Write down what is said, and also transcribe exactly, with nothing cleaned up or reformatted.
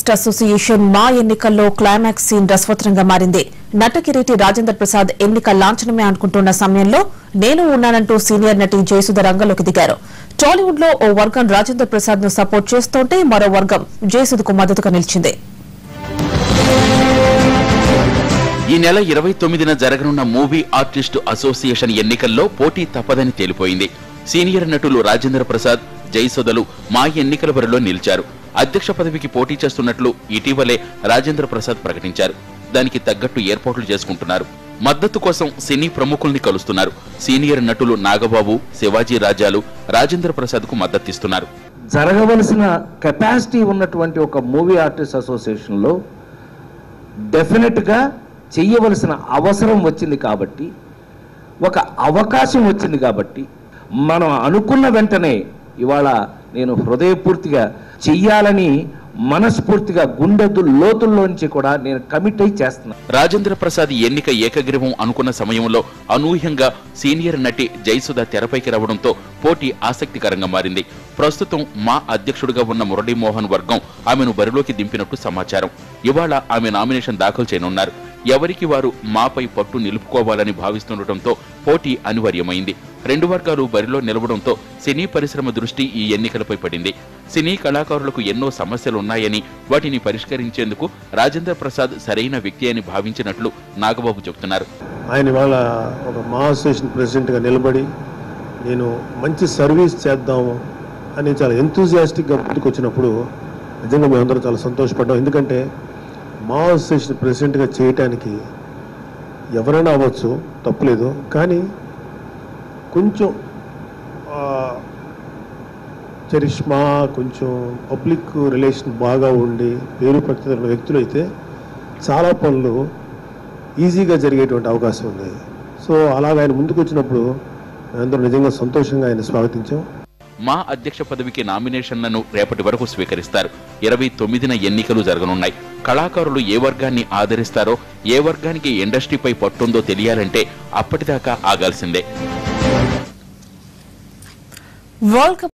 Artist association మా ఎన్నికల్లో climax scene రసవత్రంగా మారింది. నటకిరీటి రాజేంద్ర ప్రసాద్ ఎన్నిక లాంఛనమే అనుకుంటున్న సమయంలో నేను ఉన్నానంటూ సీనియర్ నటి జయసుధ రంగంలోకి దిగారు. టాలీవుడ్ లో ఓ వర్గం రాజేంద్ర ప్రసాద్ ను సపోర్ట్ చేస్తుంటే మరో వర్గం జయసుధకు మద్దతుగా నిలిచింది. ఈ నెల ఇరవై తొమ్మిదిన జరగనున్న మూవీ ఆర్టిస్ట్ అసోసియేషన్ ఎన్నికల్లో పోటీ తప్పదని తేలిపోయింది. సీనియర్ నటులు రాజేంద్ర ప్రసాద్, జయసుధలు మా ఎన్నికల బరిలో నిలిచారు. అధ్యక్ష పదవికి పోటీ చేస్తున్నట్లు ఇటీవలే రాజేంద్ర ప్రసాద్ ప్రకటించారు. దానికి తగ్గట్టు ఏర్పాట్లు చేసుకుంటున్నారు. మద్దతు కోసం సినీ ప్రముఖుల్ని కలుస్తున్నారు. సీనియర్ నటులు నాగబాబు, శివాజీ రాజాలు రాజేంద్ర ప్రసాద్ కు మద్దతిస్తున్నారు. జరగవలసిన కెపాసిటీ ఉన్నటువంటి ఒక మూవీ ఆర్టిస్ట్ అసోసియేషన్ లో డెఫినెట్ గా చెయ్యవలసిన అవసరం వచ్చింది కాబట్టి, ఒక అవకాశం వచ్చింది కాబట్టి మనం అనుకున్న వెంటనే ఇవాళ నేను హృదయపూర్తిగా చెయ్యాలని మనస్ఫూర్తిగా గుండెద్దు లోతుల్లోంచి కూడా నేను కమిట్ అయి చేస్తున్నా. రాజేంద్ర ప్రసాద్ ఎన్నిక ఏకగ్రీవం అనుకున్న సమయంలో అనూహ్యంగా సీనియర్ నటి జయసుధ తెరపైకి రావడంతో పోటీ ఆసక్తికరంగా మారింది. ప్రస్తుతం మా అధ్యక్షుడిగా ఉన్న మురళీమోహన్ వర్గం ఆమెను బరిలోకి దింపినట్టు సమాచారం. ఇవాళ ఆమె నామినేషన్ దాఖలు చేయనున్నారు. ఎవరికి వారు మాపై పట్టు నిలుపుకోవాలని భావిస్తుండటంతో పోటీ అనివార్యమైంది. రెండు వర్గాలు బరిలో నిలవడంతో సినీ పరిశ్రమ దృష్టి ఈ ఎన్నికలపై పడింది. సినీ కళాకారులకు ఎన్నో సమస్యలున్నాయని వాటిని పరిష్కరించేందుకు రాజేంద్ర ప్రసాద్ సరైన వ్యక్తి అని భావించినట్లు నాగబాబు చెబుతున్నారు. ఆయన ఇవాళ ఒక మా అసోసియేషన్ ప్రెసిడెంట్గా నిలబడి నేను మంచి సర్వీస్ చేద్దాము అని చాలా ఎంతూజియాస్టిక్గా ముందుకు వచ్చినప్పుడు నిజంగా మేమందరం చాలా సంతోషపడ్డాం. ఎందుకంటే మా అసోసియేషన్ ప్రెసిడెంట్గా చేయటానికి ఎవరైనా అవ్వచ్చు, తప్పులేదు. కానీ కొంచెం చరిష్మా, కొంచెం పబ్లిక్ రిలేషన్ బాగా ఉండి పేరు ప్రఖ్యాతి ఉన్న వ్యక్తులు అయితే చాలా పనులు ఈజీగా జరిగేటువంటి అవకాశం ఉంది. సో అలాగ ఆయన ముందుకు వచ్చినప్పుడు మేమందరం నిజంగా సంతోషంగా ఆయన స్వాగతించాం. మా అధ్యక్ష పదవికి నామినేషన్లను రేపటి వరకు స్వీకరిస్తారు. ఇరవై తొమ్మిదిన ఎన్నికలు జరగనున్నాయి. కళాకారులు ఏ వర్గాన్ని ఆదరిస్తారో, ఏ వర్గానికి ఇండస్ట్రీపై పట్టుందో తెలియాలంటే అప్పటిదాకా ఆగాల్సిందే.